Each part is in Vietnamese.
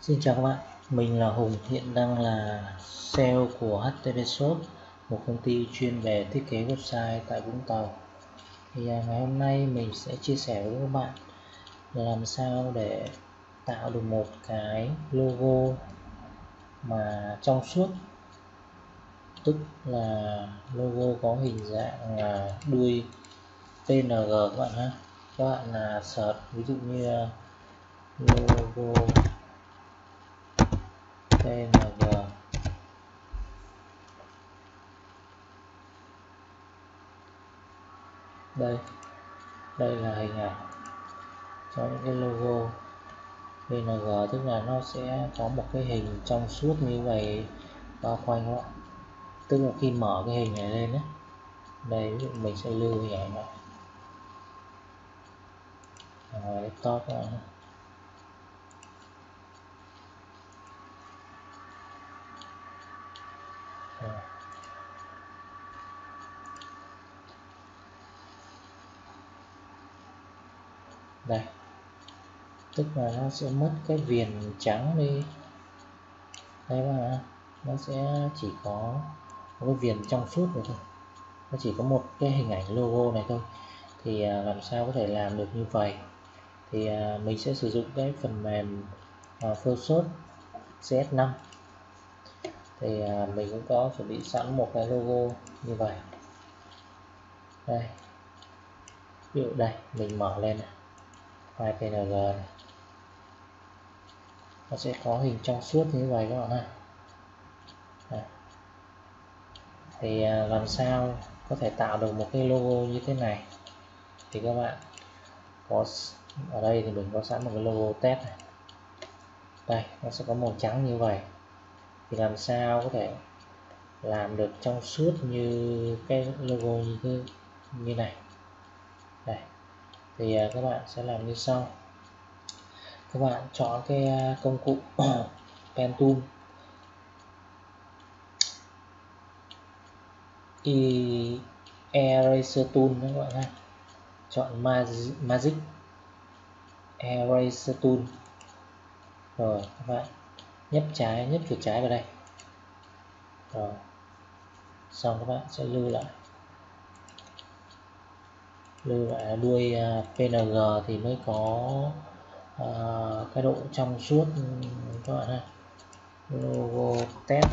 Xin chào các bạn, mình là Hùng, hiện đang là sale của HTV Shop, một công ty chuyên về thiết kế website tại Vũng Tàu. Thì ngày hôm nay mình sẽ chia sẻ với các bạn làm sao để tạo được một cái logo mà trong suốt, tức là logo có hình dạng đuôi PNG các bạn ha. Các bạn search ví dụ như logo PNG. Đây là hình ảnh cho những cái logo PNG, tức là nó sẽ có một cái hình trong suốt như vậy bao quanh các bạn. Tức là khi mở cái hình này lên đấy, đây ví dụ mình sẽ lưu hình ảnh này ngoài laptop các bạn. Đây, tức là nó sẽ mất cái viền trắng đi đây mà nó sẽ chỉ có một cái viền trong suốt này thôi, nó chỉ có một cái hình ảnh logo này thôi. Thì làm sao có thể làm được như vậy? Thì mình sẽ sử dụng cái phần mềm Photoshop CS5. Thì mình cũng có chuẩn bị sẵn một cái logo như vậy. Đây, ví dụ đây mình mở lên này, file PNG này, nó sẽ có hình trong suốt như vậy các bạn ha. Đây. Thì làm sao có thể tạo được một cái logo như thế này? Thì các bạn có ở đây thì mình có sẵn một cái logo test này. Đây, nó sẽ có màu trắng như vậy. Thì làm sao có thể làm được trong suốt như cái logo như này? Đây, thì các bạn sẽ làm như sau. Các bạn chọn cái công cụ pen tool, eraser tool các bạn ha, chọn magic eraser tool, rồi các bạn nhấp chuột trái vào đây, rồi xong các bạn sẽ lưu lại đuôi PNG thì mới có cái độ trong suốt các bạn ha. Logo test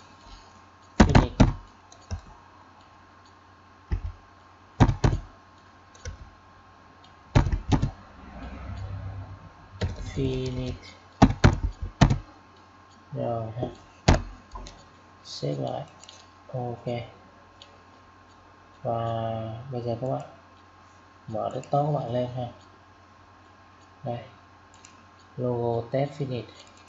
finish rồi ha, xếp lại ok. Và bây giờ các bạn mở desktop các bạn lên ha, đây logo test finish,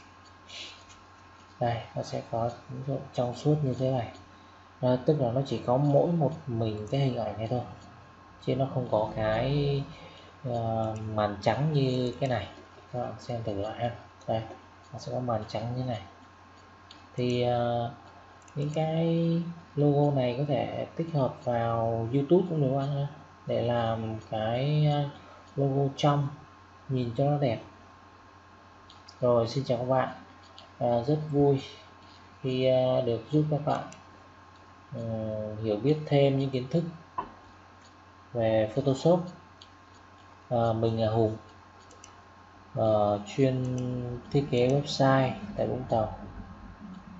đây nó sẽ có trong suốt như thế này. Tức là nó chỉ có mỗi một mình cái hình ảnh này thôi, chứ nó không có cái màn trắng như cái này. Các bạn xem thử lại ha, đây nó sẽ có màn trắng như này. Thì những cái logo này có thể tích hợp vào YouTube cũng được anh ha, để làm cái logo trong nhìn cho nó đẹp. Rồi, xin chào các bạn, rất vui khi được giúp các bạn hiểu biết thêm những kiến thức về Photoshop. Mình là Hùng, chuyên thiết kế website tại Vũng Tàu.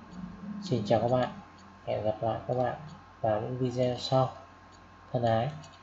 Xin chào các bạn, hẹn gặp lại các bạn vào những video sau. Thân ái.